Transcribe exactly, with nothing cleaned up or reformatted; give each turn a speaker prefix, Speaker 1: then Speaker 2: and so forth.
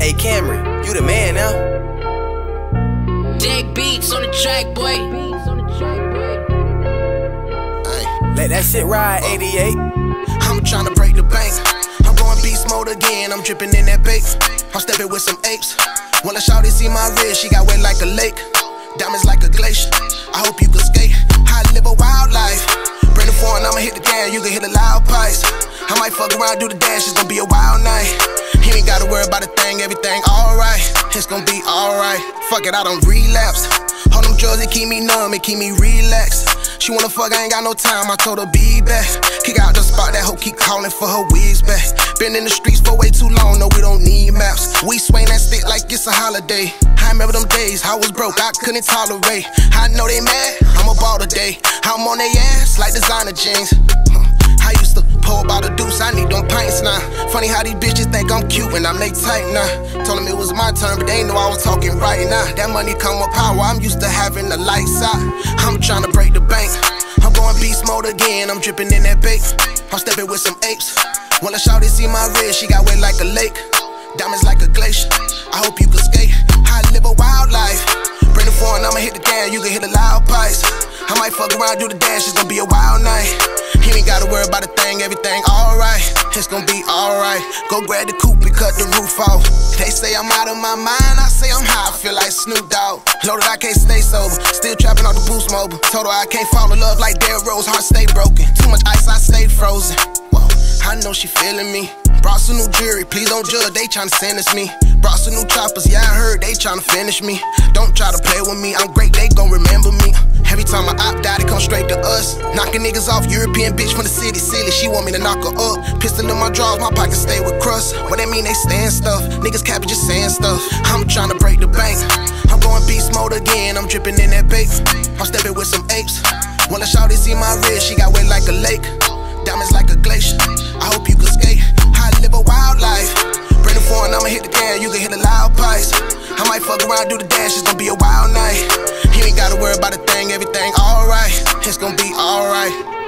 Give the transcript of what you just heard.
Speaker 1: Hey Cameron, you the man now.
Speaker 2: Jake Beats on the track, boy.
Speaker 1: Let that shit ride, eighty-eight.
Speaker 3: I'm tryna break the bank. I'm going beast mode again, I'm dripping in that bake. I'm stepping with some apes. When I shout, they see my wrist, she got wet like a lake. Diamonds like a glacier, I hope you can skate. I live a wild life. Bring the phone, I'ma hit the damn, you can hit the loud pipes. I might fuck around, do the dance, it's gonna be a wild night. You ain't gotta worry about a thing, everything alright. It's gonna be alright. Fuck it, I don't relapse. All them drugs, they keep me numb, it keep me relaxed. She wanna fuck, I ain't got no time, I told her be back. Kick out the spot, that hoe keep calling for her wigs back. Been in the streets for way too long, no we don't need maps. We swing that stick like it's a holiday. I remember them days, I was broke, I couldn't tolerate. I know they mad, I'm a ball today. I'm on they ass like designer jeans. I used to pour about a deuce, I need them pints now. Funny how these bitches think I'm cute when I'm they type now. Told them it was my turn, but they ain't know I was talking right now. That money come with power, I'm used to having the lights out. I'm tryna break the bank. I'm going beast mode again, I'm dripping in that bake. I'm stepping with some apes. When I shout, they see my wrist, she got wet like a lake. Diamonds like a glacier, I hope you can skate. I live a wild life. Bring the phone, I'ma hit the damn, you can hit the loud pipes. I might fuck around, do the dance, it's gonna be a wild night. You ain't gotta worry about a thing, everything alright. It's gonna be alright. Go grab the coupe and cut the roof off. They say I'm out of my mind, I say I'm high, I feel like Snoop Dogg. Loaded, I can't stay sober, still trapping off the Boost Mobile. Told her I can't fall in love like Derrick Rose, heart stay broken. Too much ice, I stayed frozen. Whoa, I know she feeling me. Brought some new jewelry, please don't judge, they tryna sentence me. Brought some new choppers, yeah I heard they tryna finish me. Don't try to play with me, I'm great, they gon' remember me. Every time I opt out, it come straight to us. Knocking niggas off, European bitch from the city, silly. She want me to knock her up. Pistol in my drawers, my pockets stay with crust. What that mean, they stand stuff. Niggas capping, just saying stuff. I'm tryna break the bank. I'm going beast mode again, I'm dripping in that bake. I'm stepping with some apes. When I shout, they see my wrist, she got wet like a lake. Diamonds like a glacier, I hope you can skate. I live a wild life. Bring the phone, I'ma hit the damn, you can hit the loud pipes. I might fuck around, do the dance, it's gonna be a wild night. You ain't gotta worry about a thing, everything alright. It's gonna be alright.